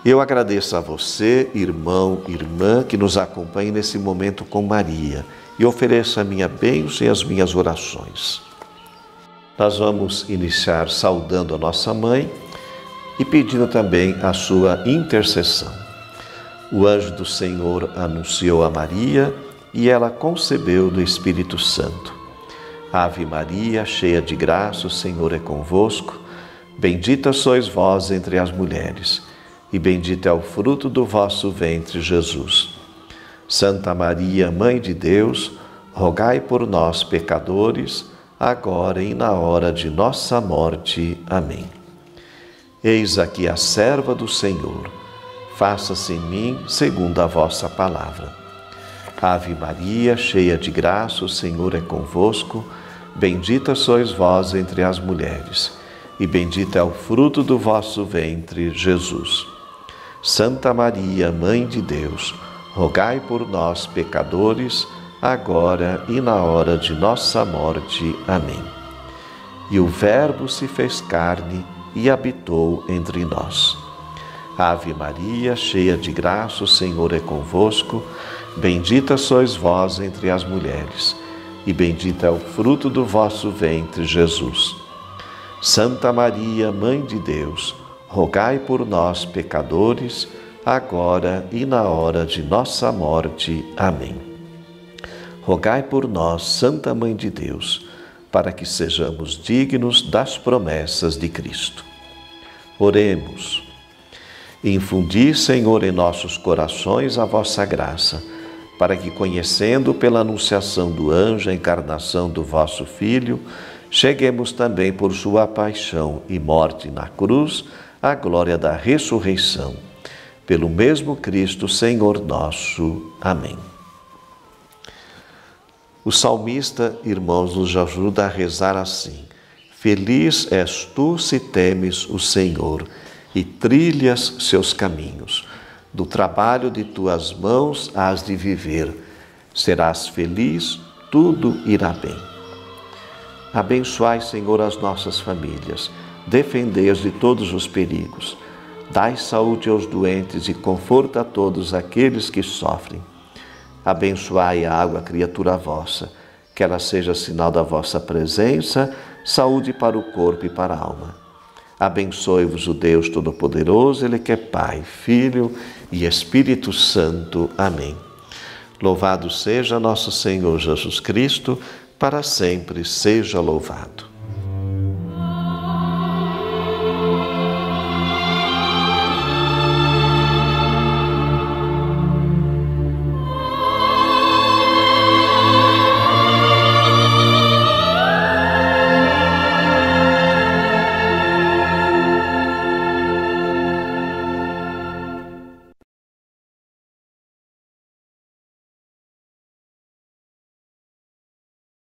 Eu agradeço a você, irmão, irmã, que nos acompanha nesse momento com Maria e ofereço a minha bênção e as minhas orações. Nós vamos iniciar saudando a nossa mãe e pedindo também a sua intercessão. O anjo do Senhor anunciou a Maria e ela concebeu do Espírito Santo. Ave Maria, cheia de graça, o Senhor é convosco. Bendita sois vós entre as mulheres, e bendito é o fruto do vosso ventre, Jesus. Santa Maria, Mãe de Deus, rogai por nós, pecadores, agora e na hora de nossa morte. Amém. Eis aqui a serva do Senhor. Faça-se em mim segundo a vossa palavra. Ave Maria, cheia de graça, o Senhor é convosco. Bendita sois vós entre as mulheres, e bendito é o fruto do vosso ventre, Jesus. Santa Maria, Mãe de Deus, rogai por nós, pecadores, agora e na hora de nossa morte. Amém. E o Verbo se fez carne e habitou entre nós. Ave Maria, cheia de graça, o Senhor é convosco. Bendita sois vós entre as mulheres, e bendito é o fruto do vosso ventre, Jesus. Santa Maria, Mãe de Deus, rogai por nós, pecadores, agora e na hora de nossa morte. Amém. Rogai por nós, Santa Mãe de Deus, para que sejamos dignos das promessas de Cristo. Oremos. Infundi, Senhor, em nossos corações a vossa graça, para que, conhecendo pela anunciação do anjo a encarnação do vosso Filho, cheguemos também por sua paixão e morte na cruz à glória da ressurreição. Pelo mesmo Cristo, Senhor nosso. Amém. O salmista, irmãos, nos ajuda a rezar assim: Feliz és tu se temes o Senhor e trilhas seus caminhos. Do trabalho de tuas mãos hás de viver. Serás feliz, tudo irá bem. Abençoai, Senhor, as nossas famílias. Defendei-as de todos os perigos. Dai saúde aos doentes e conforto a todos aqueles que sofrem. Abençoai a água, criatura vossa, que ela seja sinal da vossa presença, saúde para o corpo e para a alma. Abençoe-vos o Deus Todo-Poderoso, Ele que é Pai, Filho e Espírito Santo. Amém. Louvado seja nosso Senhor Jesus Cristo, para sempre seja louvado.